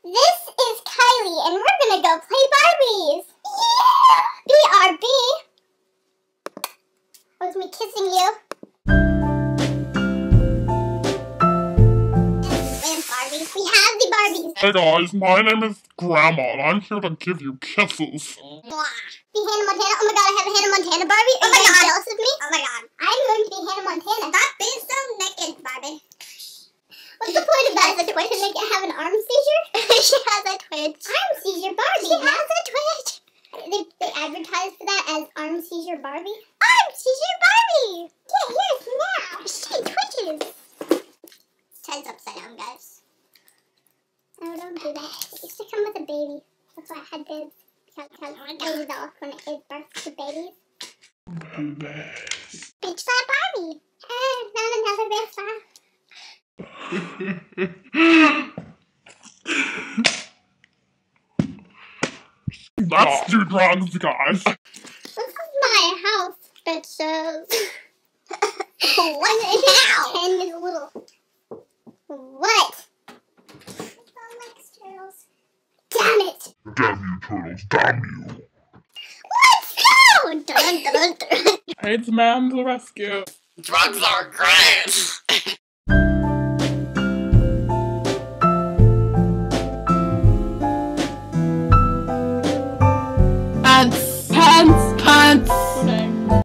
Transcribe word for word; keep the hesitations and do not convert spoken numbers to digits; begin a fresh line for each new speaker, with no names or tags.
This is Kylie, and we're gonna go play Barbies! Yeah! B R B! That was me kissing you. And Barbie. We have the Barbies.
Hey guys, my name is Grandma, and I'm here to give you kisses.
Mwah. Be Hannah Montana. Oh my god, I have a Hannah Montana Barbie. Are
Oh my
you
god.
jealous of me?
Oh my god.
I'm going to be Hannah Montana.
Stop being so naked, Barbie.
What's the point of that? Is it to make it have an arm seizure?
She has a twitch.
Arm seizure Barbie.
She has a twitch.
They, they advertise for that as arm seizure Barbie.
Arm seizure Barbie.
Yeah, here's now.
She twitches. Head's upside down, guys.
No, don't do that. It used to come with a baby. That's why I had bibs. Because, because
Oh my
babies off when it gives birth to babies.
Best.
Beach flat Barbie. Eh, not another big flat.
Let's do drugs, guys.
This is my house, bitches.
What
It
now?
is ten is a little. What? Damn it!
Damn you, turtles, damn you.
Let's go! Dun, dun, dun, dun.
AIDS man to the rescue.
Drugs are great!